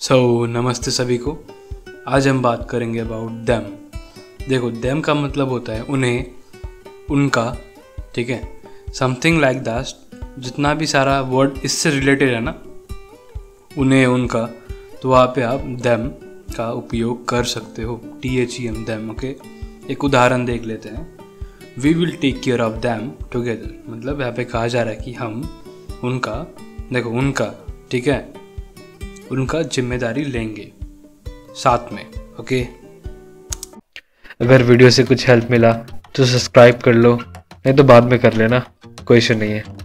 नमस्ते सभी को। आज हम बात करेंगे अबाउट देम। देखो, देम का मतलब होता है उन्हें, उनका, ठीक है, समथिंग लाइक दैट। जितना भी सारा वर्ड इससे रिलेटेड है ना, उन्हें, उनका, तो वहाँ पे आप देम का उपयोग कर सकते हो। THEM, them. ओके, एक उदाहरण देख लेते हैं। We will take care of them together. मतलब यहाँ पे कहा जा रहा है कि हम उनका, देखो उनका, ठीक है, उनका जिम्मेदारी लेंगे साथ में। ओके, अगर वीडियो से कुछ हेल्प मिला तो सब्सक्राइब कर लो, नहीं तो बाद में कर लेना, कोई इशू नहीं है।